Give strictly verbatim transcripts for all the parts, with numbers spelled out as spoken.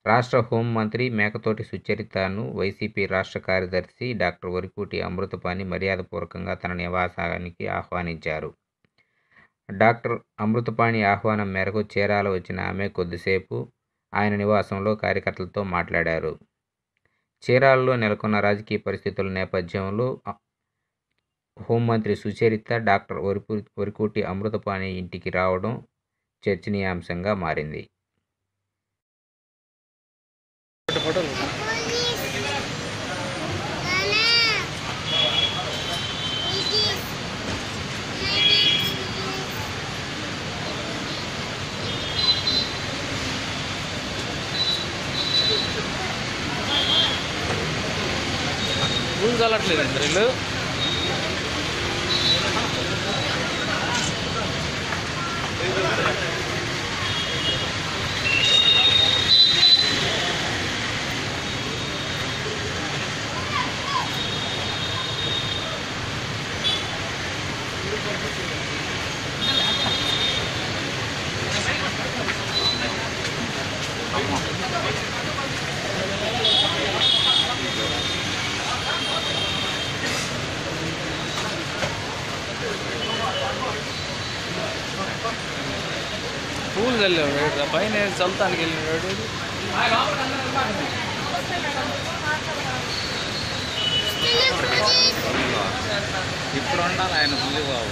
రాష్ట్ర హోంమంత్రి మేకతోటి సుచరితను వైసీపీ రాష్ట్ర కార్యదర్శి డాక్టర్ వరికుటి అమృతపాణి మర్యాదపూర్వకంగా తన నివాసానికి ఆహ్వానించారు. డాక్టర్ అమృతపాణి ఆహ్వానం మేరకు చీరాల వచ్చిన ఆమె కొద్దిసేపు ఆయన నివాసంలో కార్యకర్తలతో మాట్లాడారు. చీరాలలో నెలకొన్న రాజకీయ పరిస్థితుల నేపథ్యంలో హోంమంత్రి సుచరిత డాక్టర్ వరిపు వరికుటి అమృతపాణి ఇంటికి రావడం చర్చనీయాంశంగా మారింది. పూలు చల్లట్లేదు వీళ్ళు. పూలు చల్లేవాడు పైన చల్తానికి వెళ్ళినాడు. ఇప్పుడు ఉండాలి ఆయన పులి బాబు.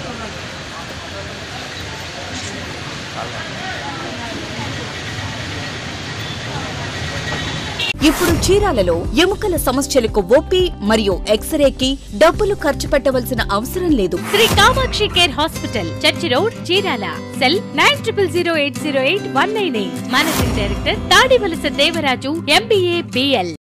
ఇప్పుడు చీరాలలో ఎముకల సమస్యలకు ఓపీ మరియు ఎక్స్రేకి డబ్బులు ఖర్చు పెట్టవలసిన అవసరం లేదు. Shri Kamakshi care hospital, church road, Chirala. Cell nine triple zero eight zero eight one nine eight. Managing director Tadivalasa Devaraju, MBA, BL.